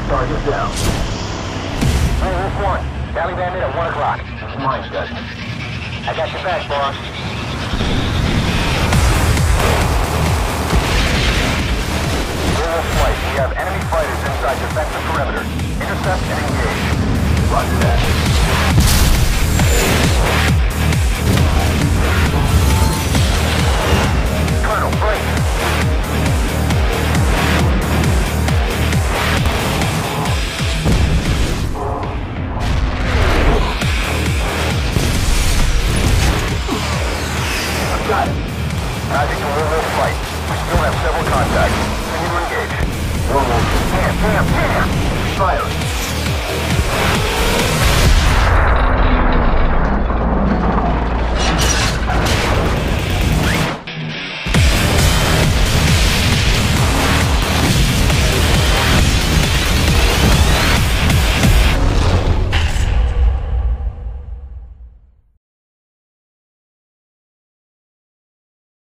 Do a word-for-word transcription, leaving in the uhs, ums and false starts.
Target down. Hey, Wolf one. Taliban in at one o'clock. Mine, Desmond. I got your back, boss. Wolf flight. We have enemy fighters inside defensive perimeter. Intercept and engage. Roger that. Colonel, break. Got it. Rising to Warwolf flight. We still have several contacts. Continue to engage. Warwolf. Damn, damn, damn! Firing.